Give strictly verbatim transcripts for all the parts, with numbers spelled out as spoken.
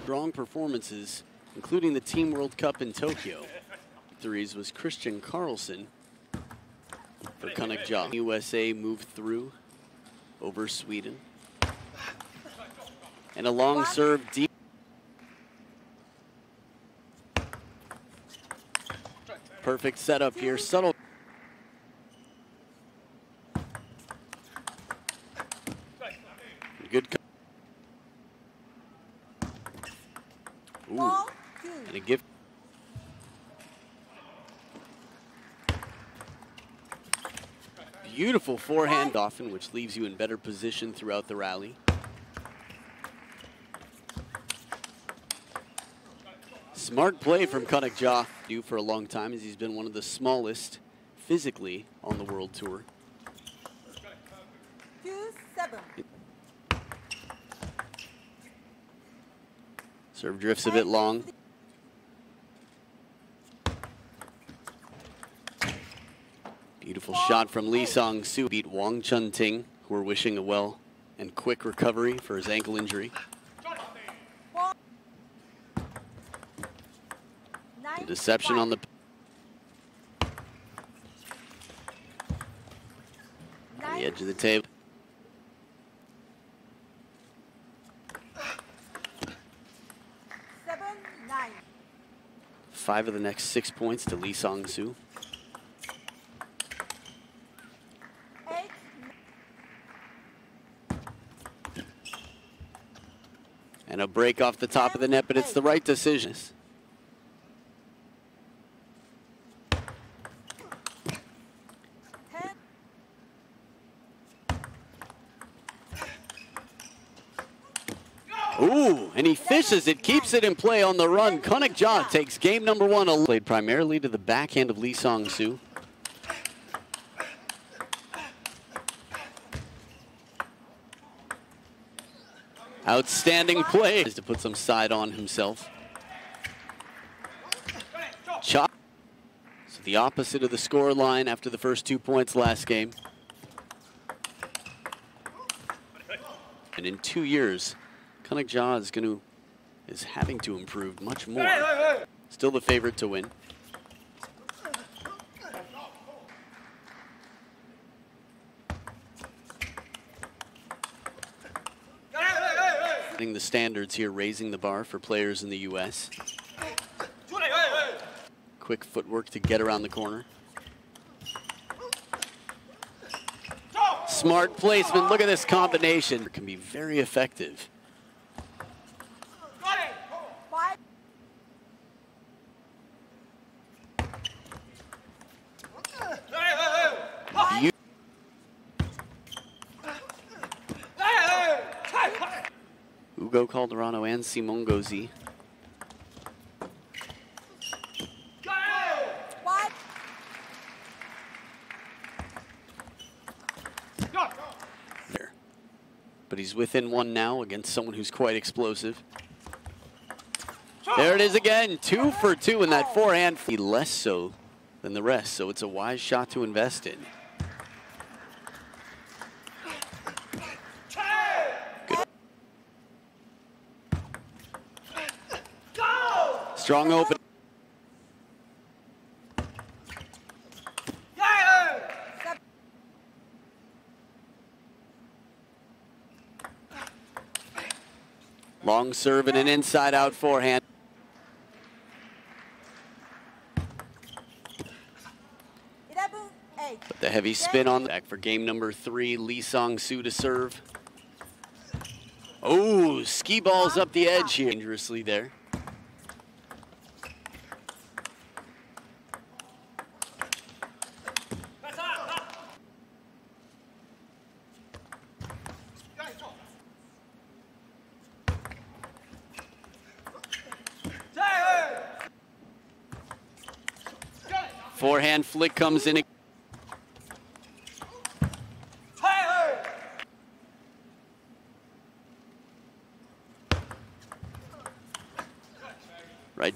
strong performances, including the Team World Cup in Tokyo. Threes was Christian Carlson for Kunakja. U S A moved through over Sweden. And a long serve deep. Perfect setup here, subtle. Good. Ooh, and a gift. Beautiful forehand often, which leaves you in better position throughout the rally. Smart play from Kunakja, due for a long time, as he's been one of the smallest physically on the World Tour. Two, seven. Serve drifts a bit long. Beautiful shot from Lee Song-soo. Beat Wang Chun-ting, who are wishing a well and quick recovery for his ankle injury. The deception on the, on the edge of the table. Seven, nine. Five of the next six points to Lee Song-soo. Eight. And a break off the top of the net, but it's the right decision. Ooh, and he fishes it, keeps it in play on the run. Kunakja takes game number one. Played primarily to the backhand of Lee Song-soo. Outstanding play to put some side on himself. Chop. So the opposite of the score line after the first two points last game. And in two years, Kunakja is going to is having to improve much more. Still the favorite to win. Setting the standards here, raising the bar for players in the U S. Quick footwork to get around the corner. Smart placement. Look at this combination. It can be very effective. Ugo Calderano and Simon Gauzy. There. But he's within one now against someone who's quite explosive. There it is again, two for two in that forehand. Less so than the rest, so it's a wise shot to invest in. Strong open. Long serve and an inside out forehand. But the heavy spin on the back for game number three. Lee Song-soo to serve. Oh, ski balls up the edge here. Dangerously there. Forehand flick comes in. Right.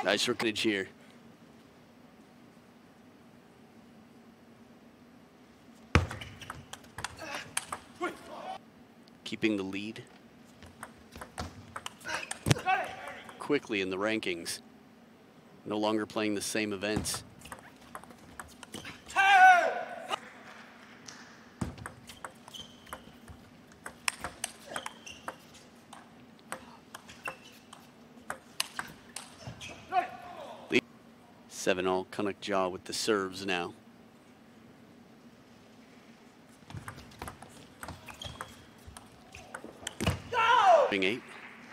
Nice recordage here. Keeping the lead quickly in the rankings. No longer playing the same events. Seven all, Kunak Jaw with the serves now. Eight.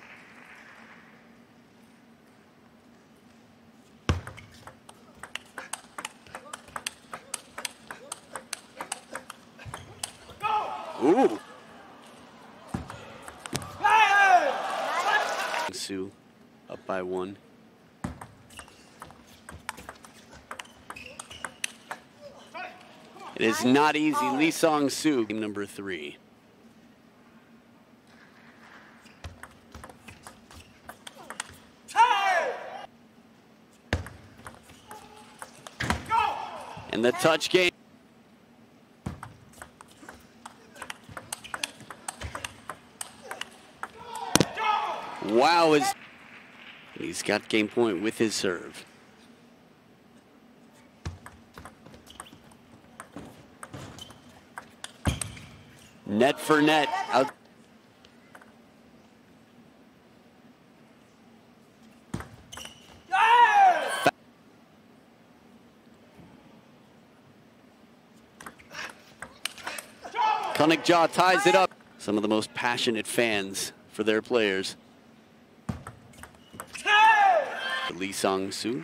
Ooh. Sue up by one. It is not easy. Lee Song-soo, game number three. And the touch game. Wow, is he's got game point with his serve. Net for net. Out. Kunak Jaw ties it up. Some of the most passionate fans for their players. Lee Song-soo.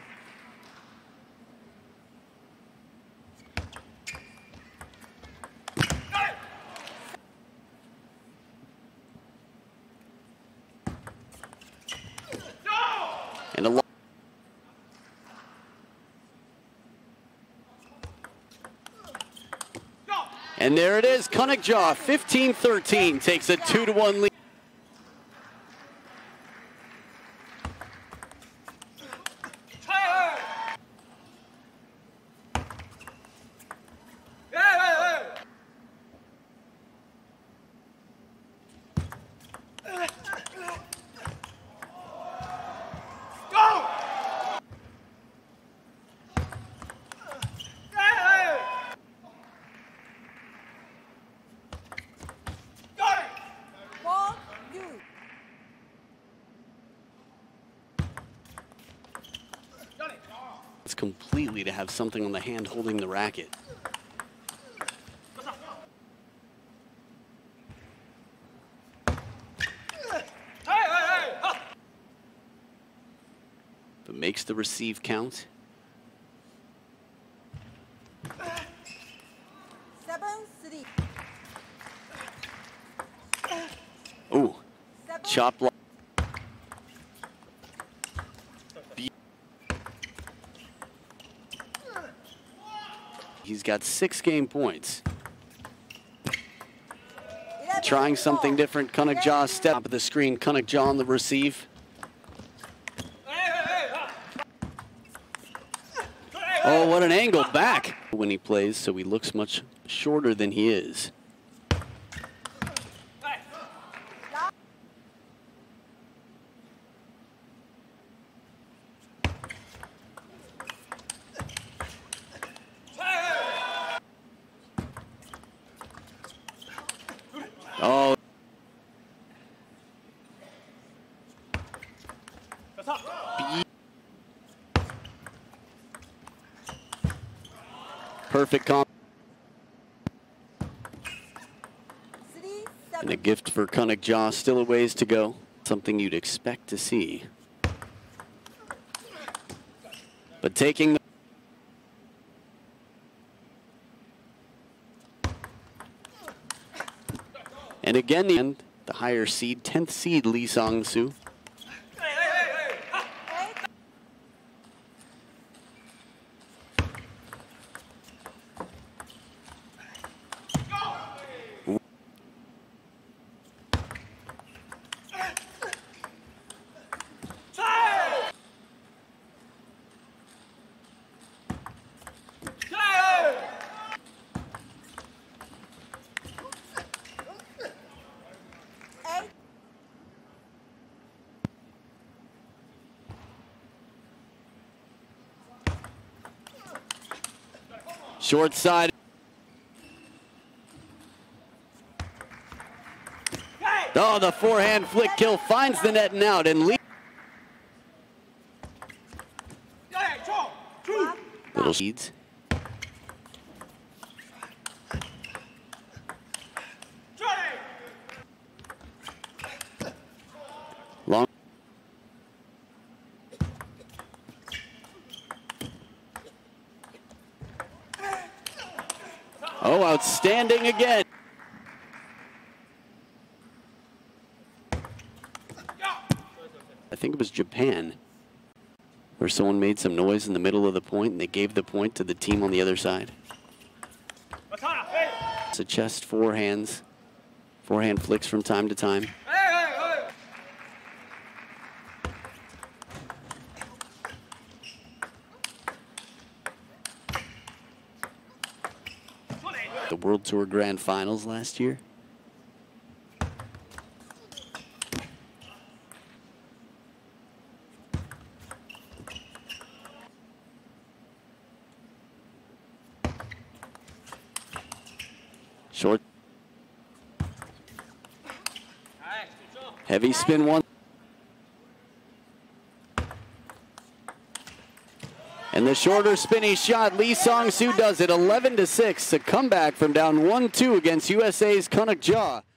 And a lot. And there it is, Kunak Jaw, fifteen thirteen, takes a two to one lead. It's completely to have something on the hand holding the racket. But makes the receive count. Seven, three. Ooh, chop block. He's got six game points. Trying something different. Kunak Jaw step up of the screen. Kunak Jaw on the receive. Oh, what an angle back when he plays, so he looks much shorter than he is. Oh. Perfect comp. And a gift for Kunak Jaw, still a ways to go. Something you'd expect to see. But taking the and again, the, end, the higher seed, tenth seed, Lee Song-soo. Short side. Oh, the forehand flick kill finds the net and out, and Lee. Little seeds. Long. Oh, outstanding again. I think it was Japan, where someone made some noise in the middle of the point and they gave the point to the team on the other side. It's a chest forehands, forehand flicks from time to time. The World Tour Grand Finals last year. Short. Heavy spin one. And the shorter spinny shot, Lee Song-soo does it, eleven to six, a comeback from down one two against U S A's Kunak Ja.